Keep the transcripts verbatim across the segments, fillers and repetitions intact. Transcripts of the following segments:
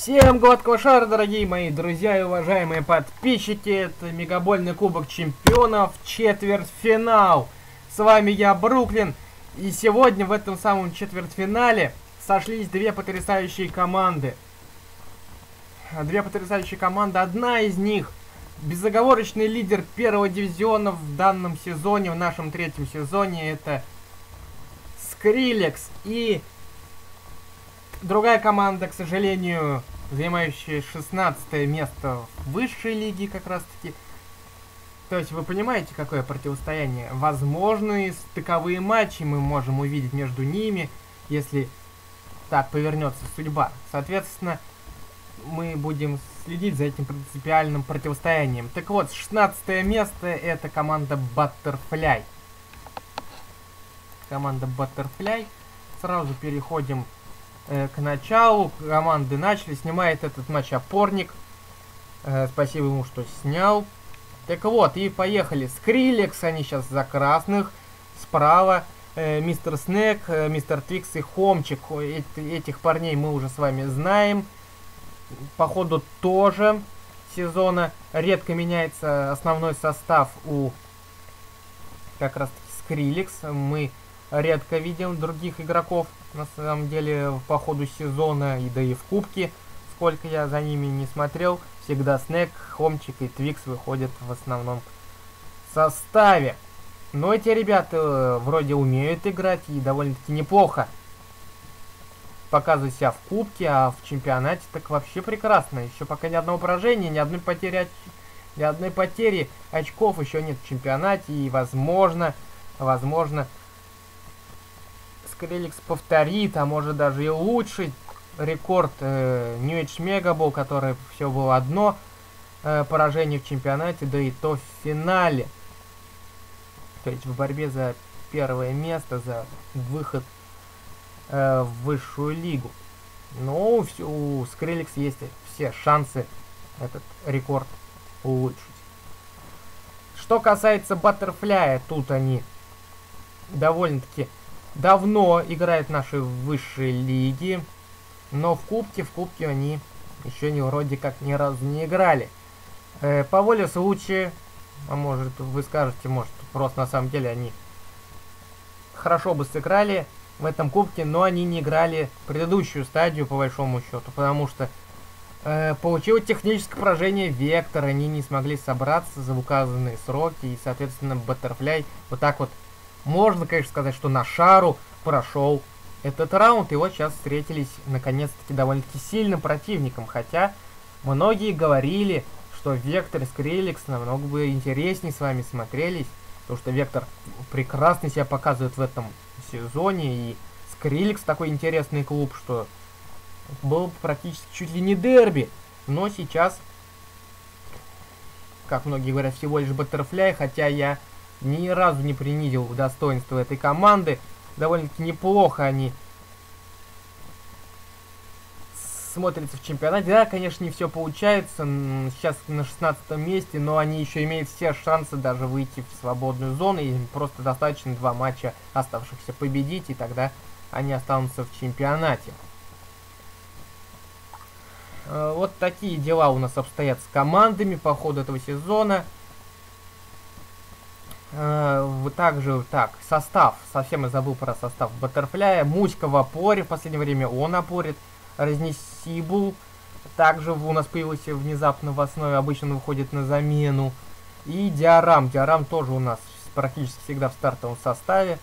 Всем гладкого шара, дорогие мои друзья и уважаемые подписчики. Это Мегабольный Кубок Чемпионов, четвертьфинал. С вами я, Бруклин. И сегодня в этом самом четвертьфинале сошлись две потрясающие команды. Две потрясающие команды. Одна из них безоговорочный лидер первого дивизиона в данном сезоне, в нашем третьем сезоне. Это Скрилекс. И другая команда, к сожалению, занимающая шестнадцатое место в высшей лиге как раз таки. То есть вы понимаете, какое противостояние? Возможные стыковые матчи мы можем увидеть между ними, если так повернется судьба. Соответственно, мы будем следить за этим принципиальным противостоянием. Так вот, шестнадцатое место — это команда Баттерфляй. Команда Баттерфляй. Сразу переходим э, к началу. Команды начали. Снимает этот матч опорник. Э, спасибо ему, что снял. Так вот, и поехали. Скрилекс, они сейчас за красных. Справа э, мистер Снэк, э, мистер Твикс и Хомчик. Э, этих парней мы уже с вами знаем. По ходу тоже сезона редко меняется основной состав у как раз таки Скрилекс. Мы редко видим других игроков, на самом деле, по ходу сезона, и да и в кубке, сколько я за ними не смотрел, всегда Снэк, Хомчик и Твикс выходят в основном составе. Но эти ребята вроде умеют играть и довольно-таки неплохо показывают себя в кубке, а в чемпионате так вообще прекрасно. Еще пока ни одного поражения, ни одной потери, оч... ни одной потери очков еще нет в чемпионате, и возможно, возможно, Скрилекс повторит, а может даже и улучшить рекорд э, New Age Mega Bowl, который все было одно э, поражение в чемпионате, да и то в финале. То есть в борьбе за первое место, за выход э, в высшую лигу. Но все, у Скрилекс есть все шансы этот рекорд улучшить. Что касается Баттерфляя, тут они довольно-таки давно играют в нашей высшей лиге, но в кубке, в кубке они еще не вроде как ни разу не играли. Э, по воле случая, а может вы скажете, может просто на самом деле они хорошо бы сыграли в этом кубке, но они не играли предыдущую стадию по большому счету, потому что э, получил техническое поражение Вектор, они не смогли собраться за указанные сроки, и соответственно Баттерфляй вот так вот, можно, конечно, сказать, что на шару прошел этот раунд. И вот сейчас встретились, наконец-таки, довольно-таки сильным противником. Хотя многие говорили, что Вектор и Скрилекс намного бы интереснее с вами смотрелись. Потому что Вектор прекрасно себя показывает в этом сезоне. И Скрилекс такой интересный клуб, что был практически чуть ли не дерби. Но сейчас, как многие говорят, всего лишь Баттерфляй. Хотя я ни разу не принизил достоинство этой команды. Довольно-таки неплохо они смотрятся в чемпионате. Да, конечно, не все получается. Сейчас на шестнадцатом месте, но они еще имеют все шансы даже выйти в свободную зону. Им просто достаточно два матча оставшихся победить, и тогда они останутся в чемпионате. Вот такие дела у нас обстоят с командами по ходу этого сезона. Также, так, состав. Совсем я забыл про состав Баттерфляя. Муська в опоре. В последнее время он опорит. Разнесибул. Также у нас появился внезапно в основе. Обычно он выходит на замену. И Диарам. Диарам тоже у нас практически всегда в стартовом составе.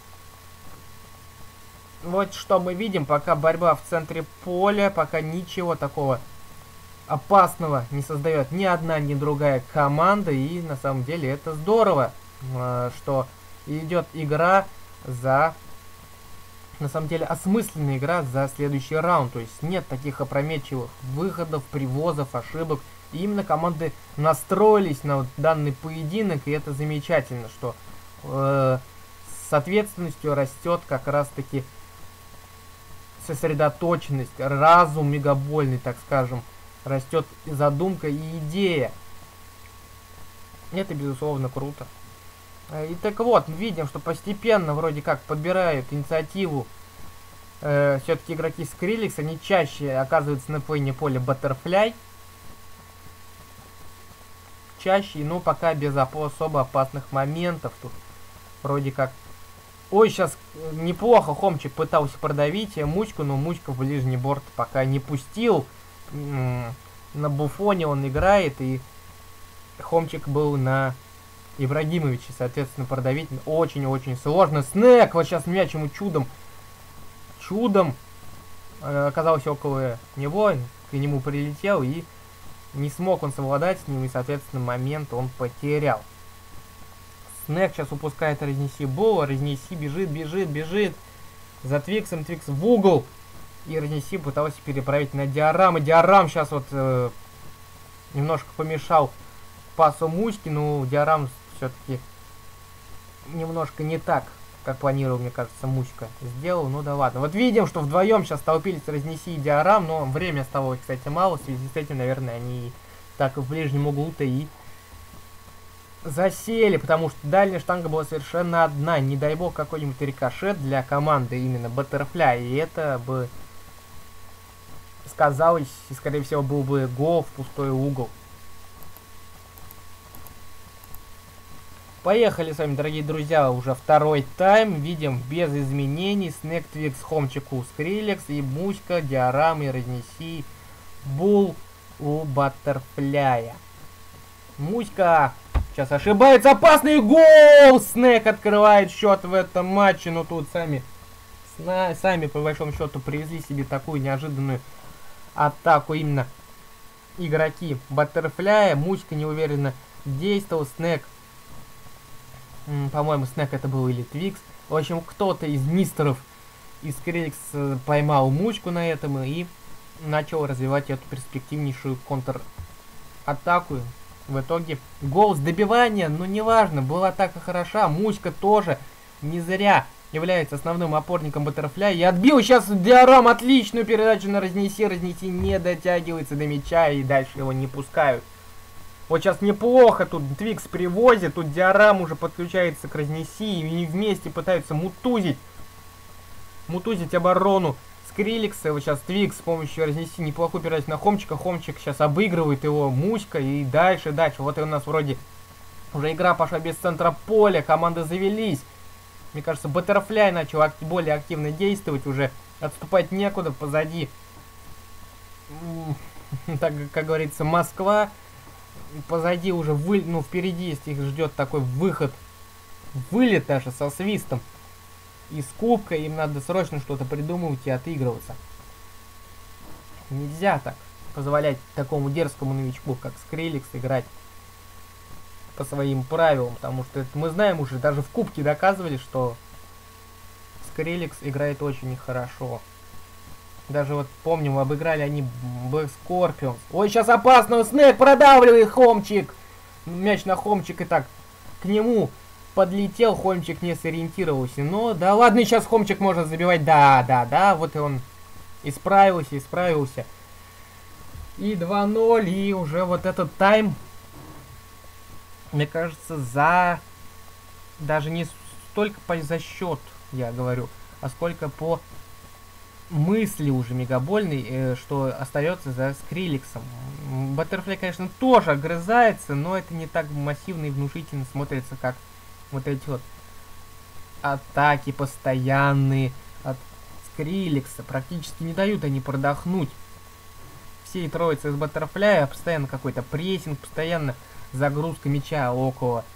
Вот что мы видим. Пока борьба в центре поля. Пока ничего такого опасного не создает ни одна, ни другая команда. И на самом деле это здорово, что идет игра за, на самом деле, осмысленная игра за следующий раунд. То есть нет таких опрометчивых выходов, привозов, ошибок. И именно команды настроились на вот данный поединок, и это замечательно, что э, с ответственностью растет как раз-таки сосредоточенность, разум мегабольный, так скажем, растет задумка и идея. Это, безусловно, круто. И так вот, видим, что постепенно вроде как подбирают инициативу э, все-таки игроки Скриликс, они чаще оказываются на поле поля Баттерфляй. Чаще, но пока без особо опасных моментов. Тут вроде как... Ой, сейчас неплохо Хомчик пытался продавить Мучку, но Мучка в ближний борт пока не пустил. На Буфоне он играет, и Хомчик был на Ибрагимовиче, соответственно, продавить очень-очень сложно. Снэк, вот сейчас мяч ему чудом, чудом э, оказался около него, к нему прилетел, и не смог он совладать с ним, и, соответственно, момент он потерял. Снэк сейчас упускает Разнеси Бол, Разнеси бежит, бежит, бежит за Твиксом, Твикс в угол, и Разнеси пытался переправить на Диорам, и Диорам сейчас вот э, немножко помешал пасу Мучки, но Диорам все-таки немножко не так, как планировал, мне кажется, Мучка сделал, ну да ладно. Вот видим, что вдвоем сейчас столпились Разнеси и Диорам, но время оставалось, кстати, мало, в связи с этим, наверное, они так в ближнем углу-то и засели, потому что дальняя штанга была совершенно одна. Не дай бог какой-нибудь рикошет для команды именно Баттерфляй, и это бы сказалось, и скорее всего был бы гол в пустой угол. Поехали с вами, дорогие друзья, уже второй тайм. Видим без изменений. Снэк, Твикс, Хомчик у Скриликс, и Мучка, Диорам и Разнеси Бул у Баттерфляя. Мучка сейчас ошибается. Опасный гол! Снэк открывает счет в этом матче. Но тут сами, сами по большому счету привезли себе такую неожиданную атаку именно игроки Баттерфляя. Мучка неуверенно действовал. Снэк, по-моему, Снэк это был или Твикс. В общем, кто-то из мистеров из Скриликс поймал Мучку на этом и начал развивать эту перспективнейшую контр-атаку. В итоге гол с добивания, но неважно, была атака хороша. Мучка тоже не зря является основным опорником Баттерфляя. И отбил сейчас Диорам отличную передачу на Разнеси. Разнеси не дотягивается до мяча, и дальше его не пускают. Вот сейчас неплохо тут Твикс привозит, тут Диорам уже подключается к Разнеси, и они вместе пытаются мутузить, мутузить оборону Скриликса. Вот сейчас Твикс с помощью Разнеси неплохую передачу на Хомчика, Хомчик сейчас обыгрывает его, Мучка, и дальше, дальше. Вот и у нас вроде уже игра пошла без центра поля, команды завелись. Мне кажется, Баттерфляй начал ак более активно действовать, уже отступать некуда, позади, так как говорится, Москва. Позади уже, вы, ну, впереди, если их ждет такой выход, вылет даже со свистом из кубка, им надо срочно что-то придумывать и отыгрываться. Нельзя так позволять такому дерзкому новичку, как Скриликс, играть по своим правилам, потому что это мы знаем уже, даже в кубке доказывали, что Скриликс играет очень хорошо. Даже вот помним, обыграли они Black Scorpions. Ой, сейчас опасно, Снэк продавливает Хомчик. Мяч на Хомчик, и так к нему подлетел, Хомчик не сориентировался. Но да ладно, сейчас Хомчик может забивать. Да, да, да, вот и он исправился, исправился. И два ноль, и уже вот этот тайм, мне кажется, за... Даже не столько по за счет, я говорю, а сколько по мысли уже мегабольный, э, что остается за Скриликсом. Баттерфляй, конечно, тоже огрызается, но это не так массивно и внушительно смотрится, как вот эти вот атаки постоянные от Скриликса. Практически не дают они продохнуть. Всей троицы из Баттерфляя постоянно какой-то прессинг, постоянно загрузка мяча около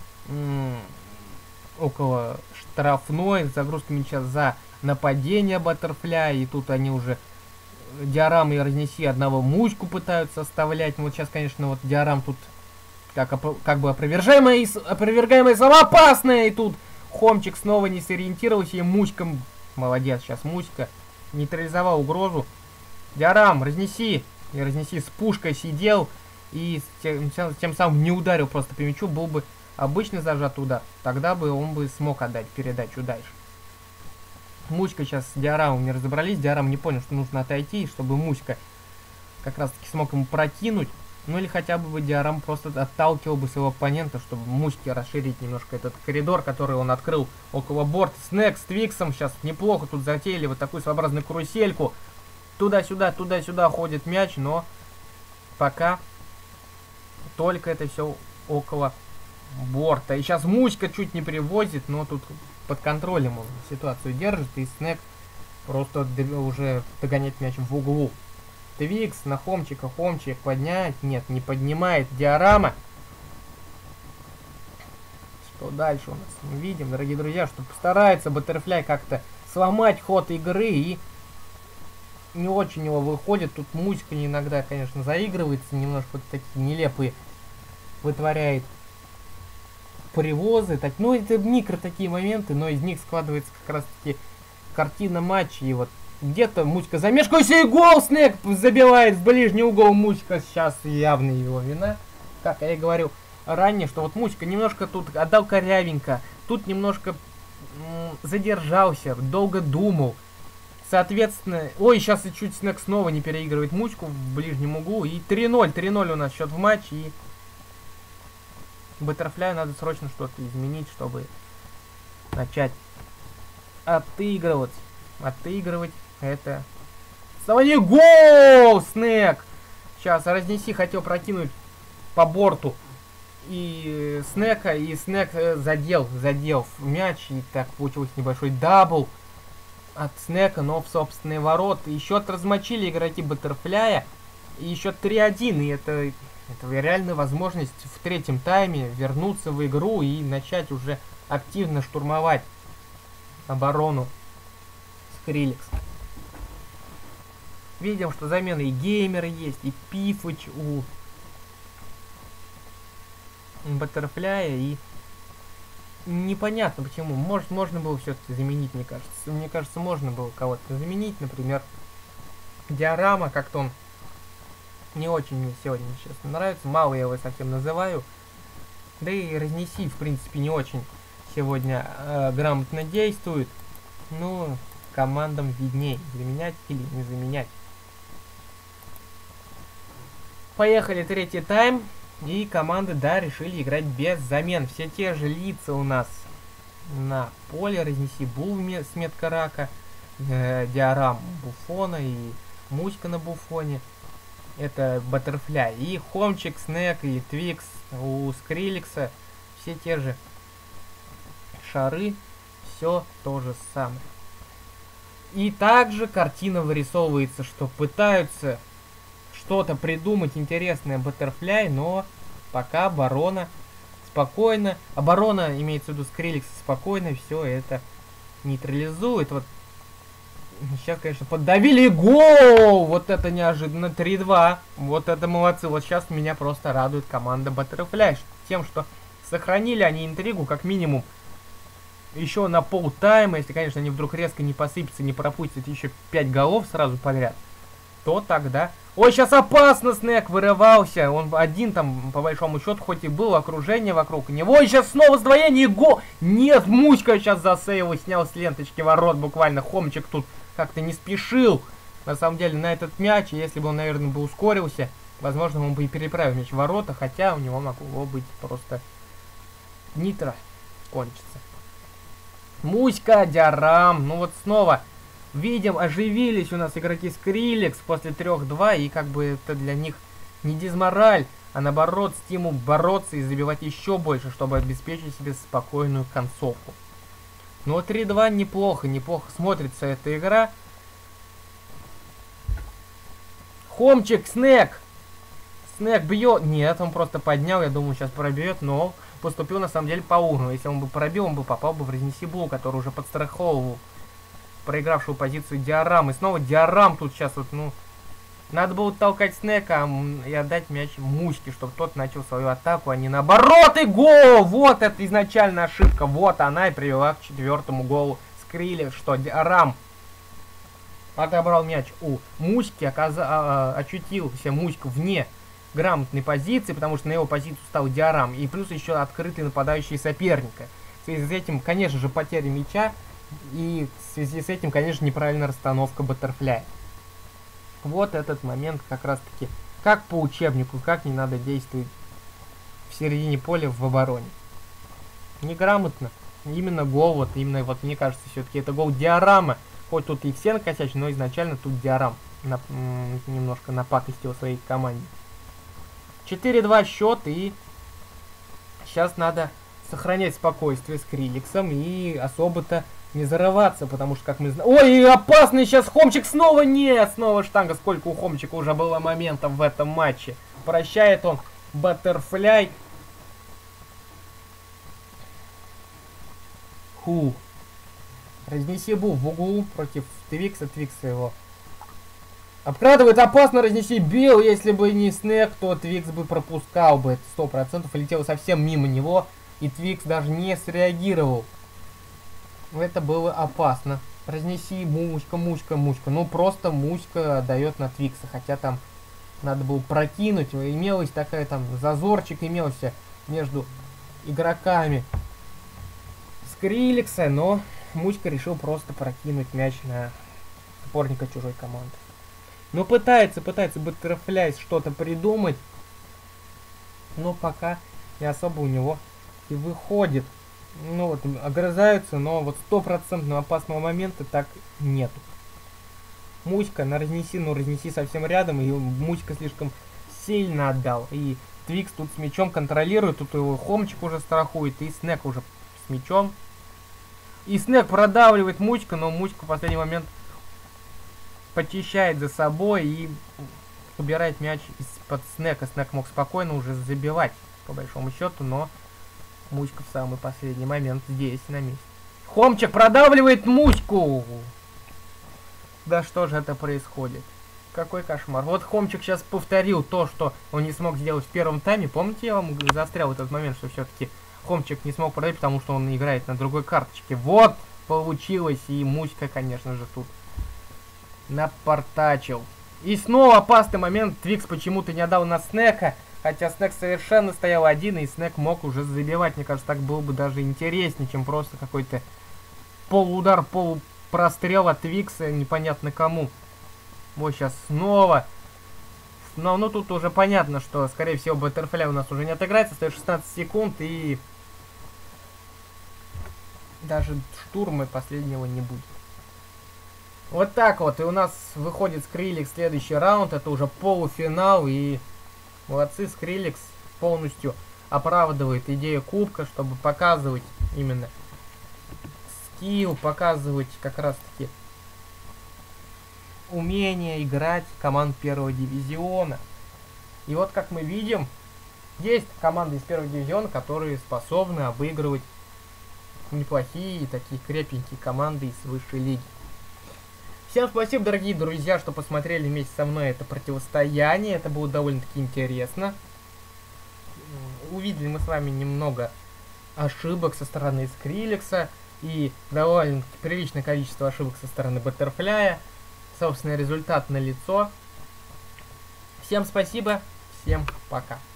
около штрафной, загрузка мяча за нападение Баттерфляя, и тут они уже Диорам и Разнеси одного Мучку пытаются оставлять. Ну, вот сейчас, конечно, вот Диорам тут как, как бы опровержаемая, опровергаемая слова опасная, и тут Хомчик снова не сориентировался, и Мучка, молодец, сейчас Мучка нейтрализовал угрозу. Диорам, Разнеси, и Разнеси с пушкой сидел, и тем, тем самым не ударил просто по мячу, был бы обычно зажат удар, тогда бы он бы смог отдать передачу дальше. Мучка сейчас с Диорамом не разобрались, Диорам не понял, что нужно отойти, чтобы Мучка как раз таки смог ему прокинуть. Ну или хотя бы Диарам просто отталкивал бы своего оппонента, чтобы Муськи расширить немножко этот коридор, который он открыл около борта. Снэк с Твиксом сейчас неплохо тут затеяли вот такую своеобразную карусельку. Туда-сюда, туда-сюда ходит мяч, но пока только это все около борта. И сейчас Муська чуть не привозит, но тут под контролем он ситуацию держит, и Снэк просто уже догоняет мяч в углу. Твикс на Хомчика, Хомчик поднять, нет, не поднимает Диарама. Что дальше у нас? Мы видим, дорогие друзья, что постарается Баттерфляй как-то сломать ход игры, и не очень его выходит. Тут Муська иногда, конечно, заигрывается, немножко вот такие нелепые вытворяет привозы. Так, ну, это микро такие моменты, но из них складывается как раз-таки картина матча. И вот где-то Муська замешкался, и гол! Снэк забивает в ближний угол. Муська сейчас явно его вина. Как я и говорил ранее, что вот Муська немножко тут отдал корявенько. Тут немножко задержался, долго думал. Соответственно, ой, сейчас и чуть Снэк снова не переигрывает Муську в ближнем углу. И три ноль, три ноль у нас счет в матче. И Баттерфляю надо срочно что-то изменить, чтобы начать отыгрывать. Отыгрывать это... Вставание, гол! Снэк! Сейчас разнеси, хотел прокинуть по борту и Снэка, и Снэк задел, задел в мяч, и так получился небольшой дабл от Снэка, но в собственные ворота. И счет размочили игроки Баттерфляя, и еще три один, и это, это реальная возможность в третьем тайме вернуться в игру и начать уже активно штурмовать оборону Скриллекс. Видим, что замены и Геймер есть, и Пифыч у Баттерфляя, и непонятно почему. Может, можно было все-таки заменить, мне кажется. Мне кажется, можно было кого-то заменить, например, Диарама, как-то он не очень мне сегодня, честно, нравится. Мало я его совсем называю. Да и разнеси, в принципе, не очень сегодня э, грамотно действует. Ну, командам видней, заменять или не заменять. Поехали, третий тайм. И команды, да, решили играть без замен. Все те же лица у нас на поле. Разнеси Бул с метка рака, э, Диарам Буфона и Муська на Буфоне. Это Баттерфляй. И Хомчик, Снэк и Твикс у Скриллекса. Все те же шары. Все то же самое. И также картина вырисовывается, что пытаются что-то придумать интересное Баттерфляй, но пока оборона спокойно, оборона, имеется в виду Скриллекс, спокойно все это нейтрализует. Вот сейчас, конечно, поддавили, гол! Вот это неожиданно, три два. Вот это молодцы. Вот сейчас меня просто радует команда Баттерфляй тем, что сохранили они интригу, как минимум, еще на полтайма. Если, конечно, они вдруг резко не посыпятся, не пропустят еще пять голов сразу подряд, то тогда... Ой, сейчас опасно, Снэк вырывался. Он один там, по большому счету, хоть и было окружение вокруг него. И сейчас снова сдвоение, гол! Нет, Муська сейчас засейвил, снял с ленточки ворот буквально. Хомчик тут как-то не спешил, на самом деле, на этот мяч. И если бы он, наверное, бы ускорился, возможно, он бы и переправил мяч в ворота. Хотя у него могло быть просто нитро кончится. Муська, Диарам, ну вот снова... Видим, оживились у нас игроки Скриллекс после трех два, и как бы это для них не дизмораль, а наоборот стимул бороться и забивать еще больше, чтобы обеспечить себе спокойную концовку. Но три два неплохо, неплохо смотрится эта игра. Хомчик, Снэк! Снэк бьет. Нет, он просто поднял, я думаю, сейчас пробьет, но поступил на самом деле по уровню. Если он бы пробил, он бы попал бы в разнеси Бул, который уже подстраховывал проигравшую позицию Диарам. И снова Диарам тут сейчас вот, ну... Надо было толкать Снэка и отдать мяч Муське, чтобы тот начал свою атаку, а не наоборот. И гол! Вот это изначально ошибка. Вот она и привела к четвертому голу Скриллекс, что Диарам отобрал мяч у Муськи, оказа... а, очутился Муська вне грамотной позиции, потому что на его позицию стал Диарам. И плюс еще открытый нападающий соперника. В связи с этим, конечно же, потеря мяча. И в связи с этим, конечно, неправильная расстановка Баттерфляя. Вот этот момент как раз-таки Как по учебнику, как не надо действовать в середине поля в обороне. Неграмотно. Именно гол, вот именно, вот мне кажется, все-таки это гол Диарама. Хоть тут и все накосячили, но изначально тут Диарам на, немножко напакостил своей команде. четыре-два счет, и сейчас надо сохранять спокойствие с Криликсом и особо-то не зарываться, потому что, как мы знаем... Ой, опасный сейчас Хомчик снова! Нет, снова штанга. Сколько у Хомчика уже было моментов в этом матче. Прощает он Баттерфляй. Ху. Разнеси Бу в углу против Твикса. Твикса его обкрадывает. Опасно, разнеси Бил. Если бы не Снег, то Твикс бы пропускал бы. Сто процентов летел совсем мимо него. И Твикс даже не среагировал. Это было опасно. Разнеси Муська, Муська, Муська. Ну просто Муська дает на Твикса. Хотя там надо было прокинуть. Имелась такая там зазорчик имелся между игроками Скриликса, но Муська решил просто прокинуть мяч на опорника чужой команды. Ну пытается, пытается Баттерфляй что-то придумать, но пока не особо у него и выходит. Ну вот, огрызаются, но вот стопроцентного опасного момента так нету. Муська на разнеси, ну разнеси совсем рядом, и Муська слишком сильно отдал. И Твикс тут с мячом контролирует, тут его Хомчик уже страхует, и Снег уже с мячом. И Снег продавливает Муська, но Муська в последний момент почищает за собой и убирает мяч из-под Снега. Снег мог спокойно уже забивать, по большому счету, но Муська в самый последний момент здесь, на месте. Хомчик продавливает Муську! Да что же это происходит? Какой кошмар. Вот Хомчик сейчас повторил то, что он не смог сделать в первом тайме. Помните, я вам застрял в этот момент, что все-таки Хомчик не смог продать, потому что он играет на другой карточке. Вот получилось, и Муська, конечно же, тут напортачил. И снова опасный момент. Твикс почему-то не отдал на Снека. Хотя Снег совершенно стоял один, и Снег мог уже забивать. Мне кажется, так было бы даже интереснее, чем просто какой-то полуудар, полупрострел от Твикса, непонятно кому. Вот сейчас снова. Но ну тут уже понятно, что, скорее всего, Баттерфляй у нас уже не отыграется. Стоит шестнадцать секунд, и даже штурма последнего не будет. Вот так вот. И у нас выходит Скриликс следующий раунд. Это уже полуфинал, и молодцы, Скриликс полностью оправдывает идею кубка, чтобы показывать именно скилл, показывать как раз таки умение играть команд первого дивизиона. И вот как мы видим, есть команды из первого дивизиона, которые способны обыгрывать неплохие такие крепенькие команды из высшей лиги. Всем спасибо, дорогие друзья, что посмотрели вместе со мной это противостояние. Это было довольно-таки интересно. Увидели мы с вами немного ошибок со стороны Скриликса и довольно приличное количество ошибок со стороны Баттерфляя. Собственно, результат налицо. Всем спасибо, всем пока.